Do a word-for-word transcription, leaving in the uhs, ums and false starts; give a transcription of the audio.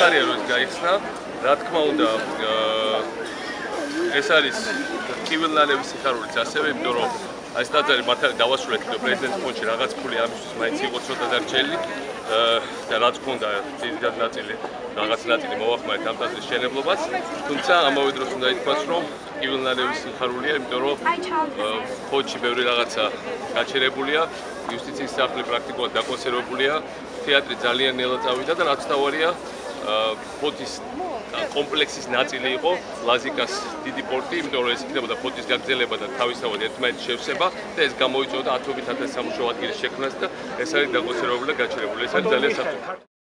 მიხარია რომ ის გაიხსნა. რა თქმა უნდა, ეს არის კივილნალევის სიხარულიც ასევე, იმიტომ რომ ეს დაძარი მართალი დავასრულეთ პრეზიდენტის ფონდში რაღაც ფული ამისთვის მაინც იყო ცოტა დარჩენილი და რაც ქონდა ძირითადად ნაწილი რაღაც ნაწილი მოახმარეთ ამ ტაძრის მშენებლობას. თუმცა ამავე დროს უნდა ითქვას, რომ კივილნალევის სიხარულია, იმიტომ რომ ფონდში ბევრი რაღაცა გაჩერებულია, იუსტიციის სახლი პრაქტიკულად დაკონსერვებულია, თეატრი ძალიან ნელა წავიდა და რაც თავარია ფონდის კომპლექსის ნაწილი იყო ლაზიკას დიდი პორტი, იმიტომ რომ ეს იქნებოდა ფონდის გაგრძელება და თავისთავად ერთმანეთს შევსება და ეს გამოიწვევდა ათობით ათასი სამუშაო ადგილის შექმნას და ეს არის დაკონსერვებული და გაჩერებული. ეს არის ძალიან საფრთხე.